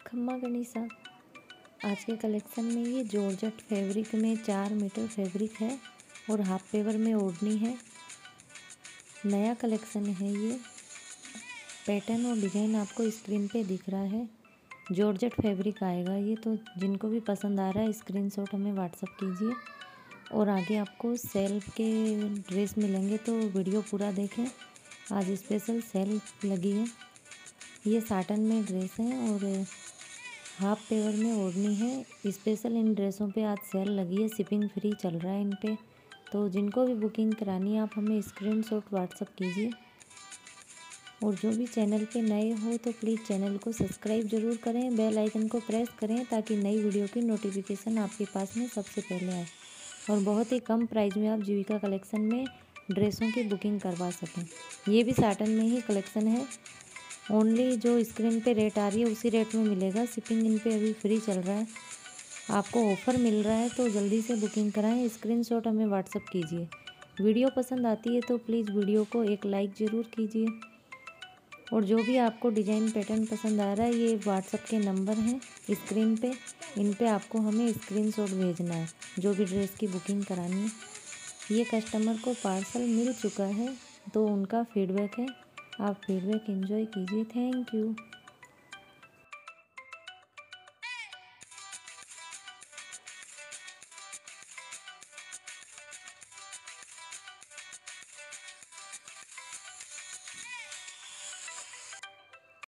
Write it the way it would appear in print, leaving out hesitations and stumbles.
खम्मा गणिसा। आज के कलेक्शन में ये जॉर्जेट फैब्रिक में 4 मीटर फैब्रिक है और हाफ पेवर में ओढ़नी है। नया कलेक्शन है ये। पैटर्न और डिज़ाइन आपको स्क्रीन पे दिख रहा है। जॉर्जेट फैब्रिक आएगा ये, तो जिनको भी पसंद आ रहा है स्क्रीनशॉट हमें व्हाट्सअप कीजिए। और आगे आपको सेल के ड्रेस मिलेंगे तो वीडियो पूरा देखें। आज स्पेशल सेल लगी है। ये साटन में ड्रेस है और हाफ पेवर में ओढ़नी है। स्पेशल इन ड्रेसों पे आज सेल लगी है, शिपिंग फ्री चल रहा है इन पे। तो जिनको भी बुकिंग करानी है आप हमें स्क्रीनशॉट व्हाट्सअप कीजिए। और जो भी चैनल पे नए हो तो प्लीज़ चैनल को सब्सक्राइब ज़रूर करें, बेल आइकन को प्रेस करें ताकि नई वीडियो की नोटिफिकेशन आपके पास में सबसे पहले आए। और बहुत ही कम प्राइस में आप जीविका कलेक्शन में ड्रेसों की बुकिंग करवा सकें। ये भी साटन में ही कलेक्शन है। ओनली जो स्क्रीन पे रेट आ रही है उसी रेट में मिलेगा। शिपिंग इन पे अभी फ्री चल रहा है, आपको ऑफ़र मिल रहा है, तो जल्दी से बुकिंग कराएं। स्क्रीनशॉट हमें व्हाट्सअप कीजिए। वीडियो पसंद आती है तो प्लीज़ वीडियो को एक लाइक ज़रूर कीजिए। और जो भी आपको डिज़ाइन पैटर्न पसंद आ रहा है, ये व्हाट्सअप के नंबर हैं स्क्रीन पे, इन पे आपको हमें स्क्रीनशॉट भेजना है जो भी ड्रेस की बुकिंग करानी है। ये कस्टमर को पार्सल मिल चुका है तो उनका फीडबैक है, आप फीडबैक एंजॉय कीजिए। Thank you.